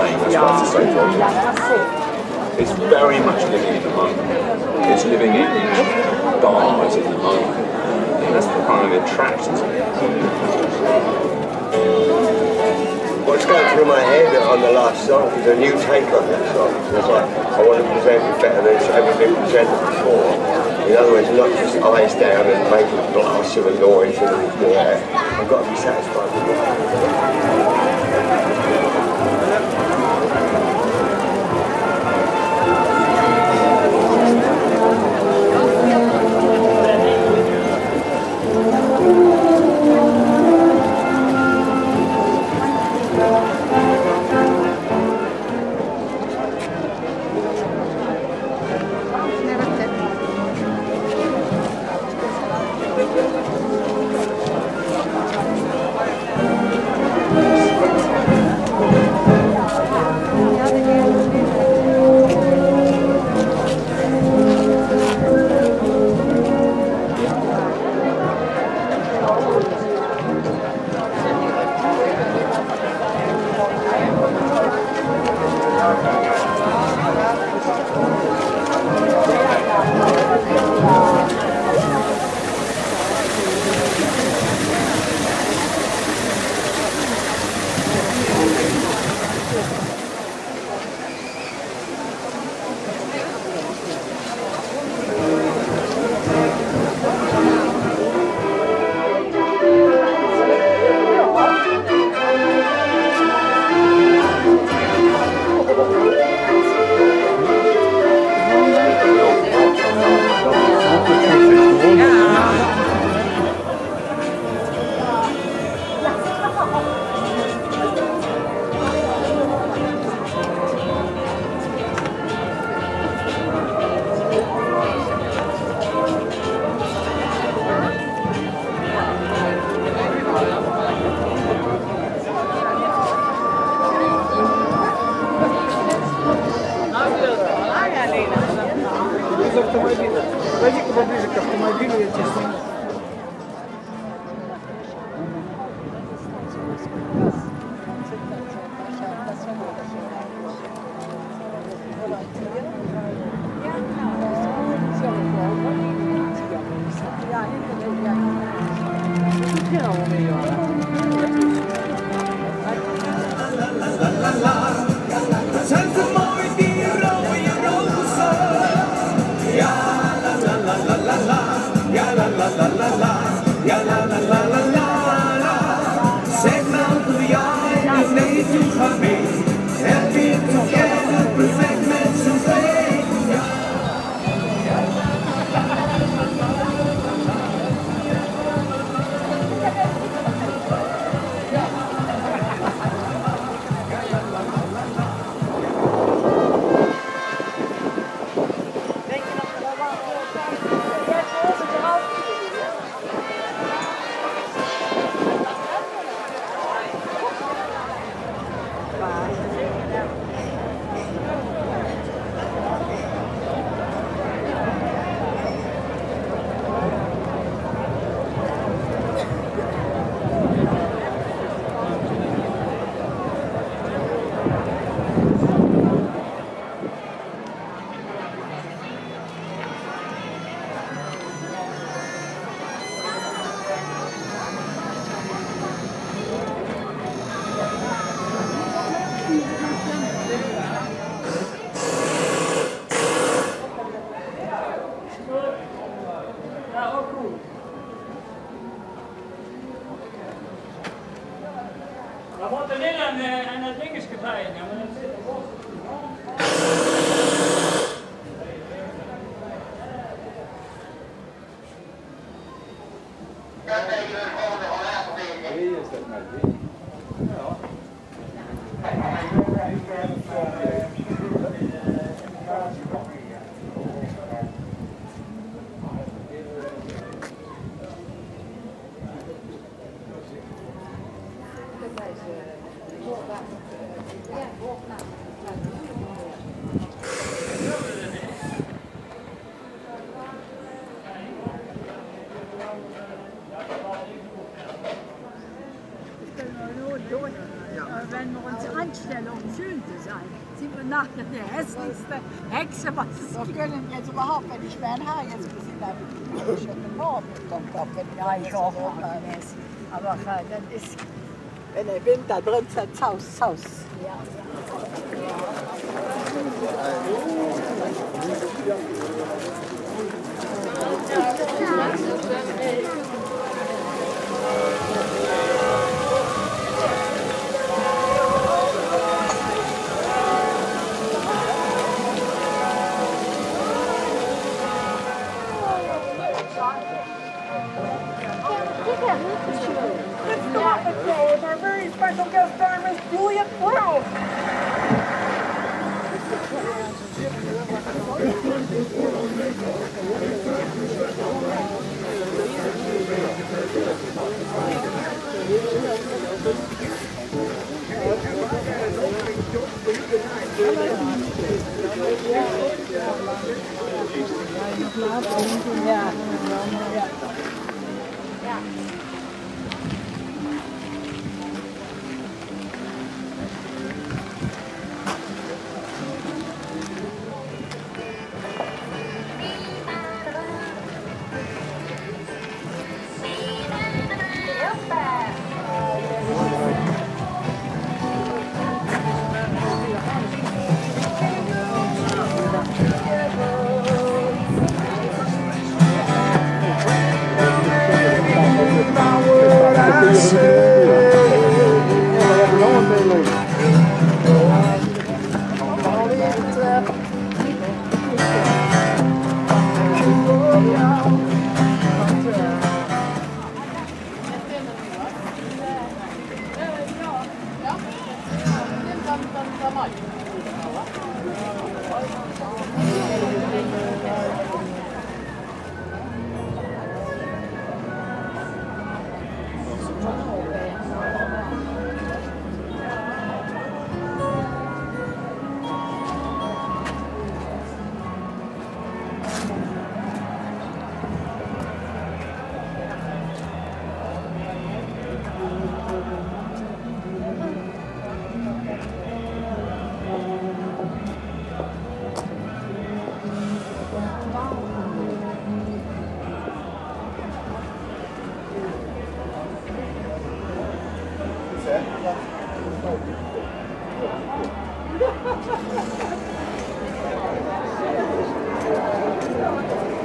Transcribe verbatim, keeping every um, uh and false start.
dying, that's what I have to say for you. It's very much living in the moment. It's living in bars in the moment. And that's the kind of attraction to it. What's going through my head on the last song is a new take on that song. It's like, I want to present it better than it's ever been presented before. In other words, not just eyes down and making a blast of a noise in the air. I've got to be satisfied with that. Пойди-ка поближе к автомобилю, я тебе сниму. We moeten niet aan, aan het dingetje draaien, maar dat zit erop. Sind wir nachher die hässlichste Hexe, was es Wir können jetzt überhaupt, wenn ich mein Haar jetzt ein bisschen habe, ich schon den Haar mit dem Kopf, wenn ich Ja, ich auch. Aber äh, das ist, wenn er windet, dann brennt das Haus, das Haus. ja. It's not the day of our very special guest star, Miss Julia Brew. Ja. Thank you.